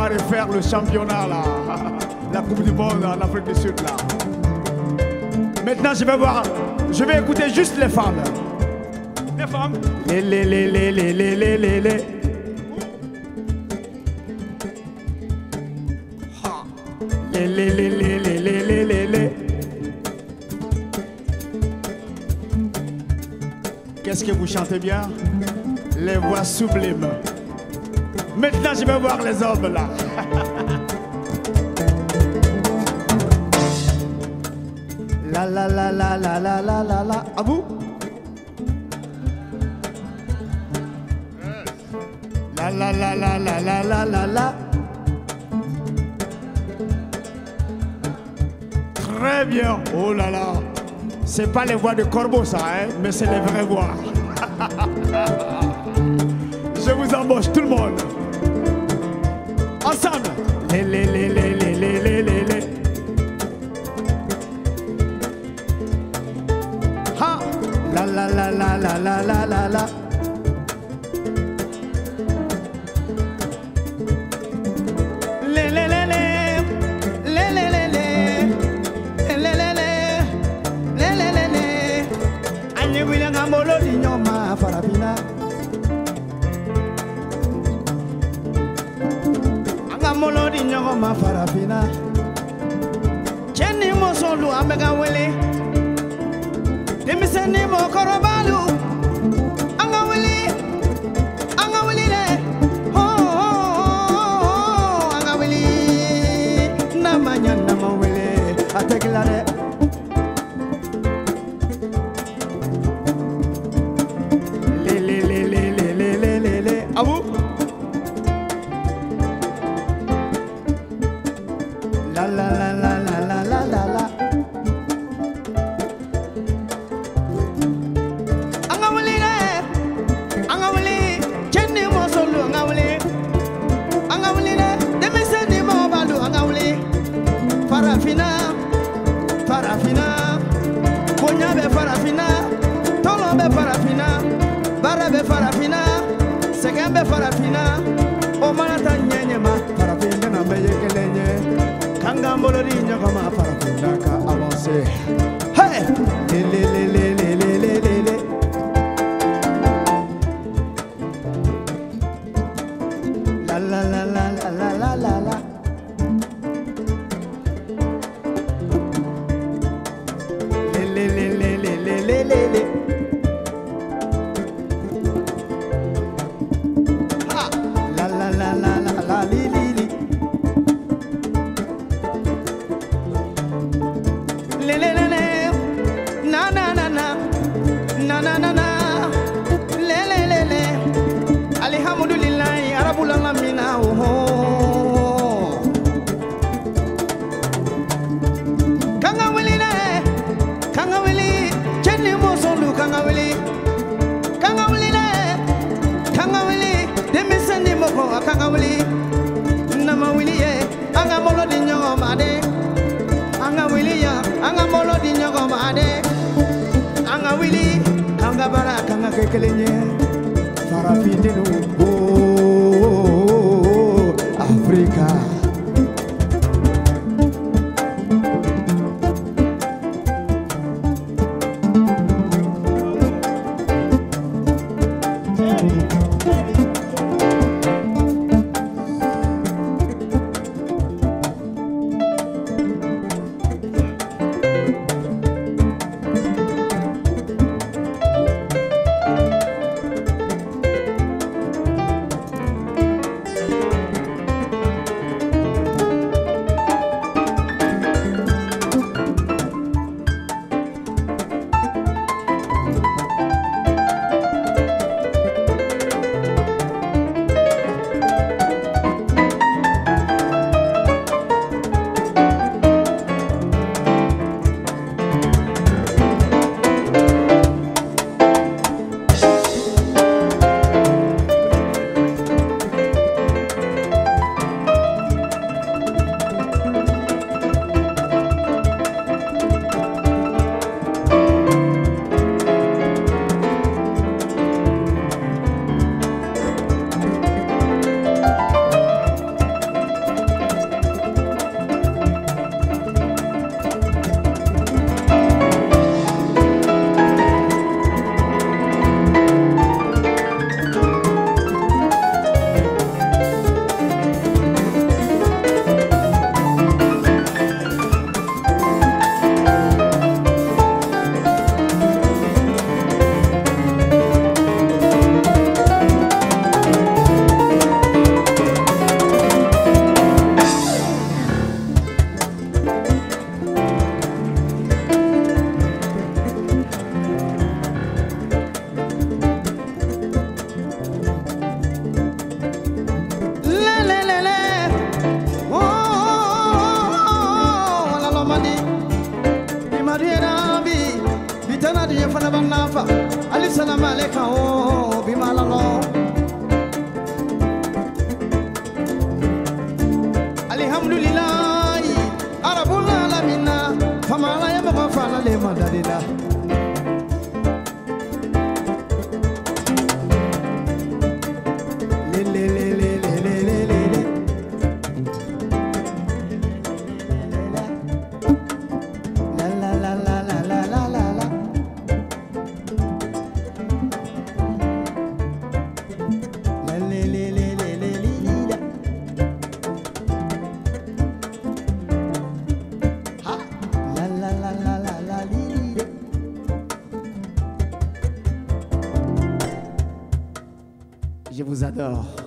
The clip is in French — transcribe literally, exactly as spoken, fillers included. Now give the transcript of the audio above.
va refaire le championnat là, la Coupe du Monde en Afrique du Sud là. Maintenant je vais voir, je vais écouter juste les femmes. Les femmes. Les les les les les les les les les. Les les les les les les les les les. Qu'est-ce que vous chantez bien? Les voix sublimes. Maintenant je vais voir les hommes là. La la la la la la la la la. À vous? La la la la la la la la la. Très bien. Oh là là. C'est pas les voix de corbeau ça, hein, mais c'est les vraies voix. Je vous embauche tout le monde. Ensemble. Les les les les les les les les les. Ha. La la la la la la la la la. Les les les les les les les les les les les les les les. Anye wile ngamolo di nyoma farafina. Ngamolo di nyoma farafina. Cheni mo solu amega wele. Demiseni mo korobalu. Anga wele. Anga wele le. Oh oh oh. Anga wele. Namanya nama wele. Ateglare. Le le le le le le le le le. À vous. La la la la la la la la la. Anga wele le. Anga wele. Cheni mo solu anga wele. Anga wele le. Demiseni mo balu anga wele. Farafina. Farafina. Konya be farafina. Tolo be farafina. Bara be farafina. Segen be farafina. O manata nyenye ma. Farafina na be yekelenye. Kanga molodi nyakama farafina ka avancer. Hey! Le le le le le le le le le. La la la la la la la la la. Le le le le le le le le le. Ha! La la la la la la li li li. Le le le le. Na na na na. Na na na na. Le le le le. Alhamdulillah Arabul alamin. Oh. Kanga wili le. Kanga wili. Cheni mo solu kanga wili. Kanga wili le. Kanga wili. Demiseni mo ko kanga wili. Nama wili ye. Anga molo di nyogo made. Anga wili ya. Anga molo di nyogo made. Anga wili. Anga bara kanga kekelenye. Farafine no. Oh, Africa. kao bimalalo alhamdulillah arabul alamin famala ya ma fala le madalila le le le le le le le le la la la la la la la la la le le le le le le ha la la la la la la li je vous adore.